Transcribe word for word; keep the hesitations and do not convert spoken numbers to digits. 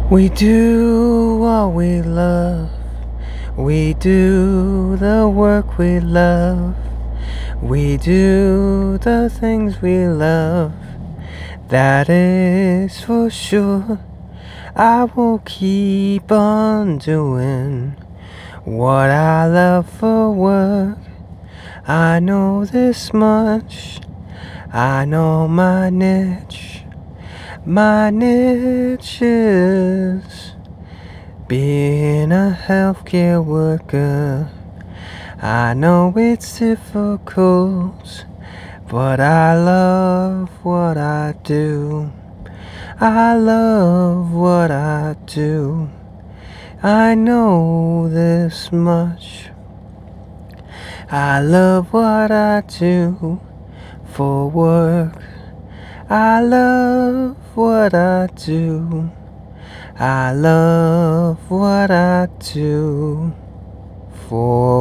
We do what we love. We do the work we love. We do the things we love. That is for sure. I will keep on doing what I love for work. I know this much. I know my niche. My niche is being a healthcare worker. I know it's difficult, but I love what I do. I love what I do. I know this much. I love what I do for work. I love what I do. I love what I do for